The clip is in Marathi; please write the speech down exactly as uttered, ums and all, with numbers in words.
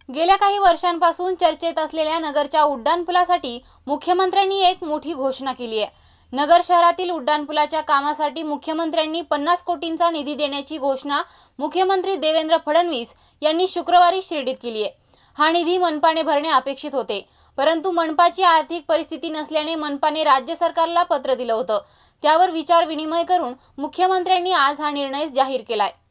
गेल्या काही वर्षांपासून चर्चेत असलेल्या नगरच्या उड्डाणपुलासाठी मुख्यमंत्र्यांनी एक मोठी घोषणा केली आहे। नगर शहरातील उड्डाणपुलाच्या कामासाठी मुख्यमंत्र्यांनी पन्नास कोटींचा निधी देण्याची घोषणा मुख्यमंत्री देवेंद्र फडणवीस यांनी शुक्रवारी शिर्डीत केली आहे। हा निधी मनपाने भरणे अपेक्षित होते, परंतु मनपाची आर्थिक परिस्थिती नसल्याने मनपाने राज्य सरकारला पत्र दिलं होतं। त्यावर विचार विनिमय करून मुख्यमंत्र्यांनी आज हा निर्णय जाहीर केलाय।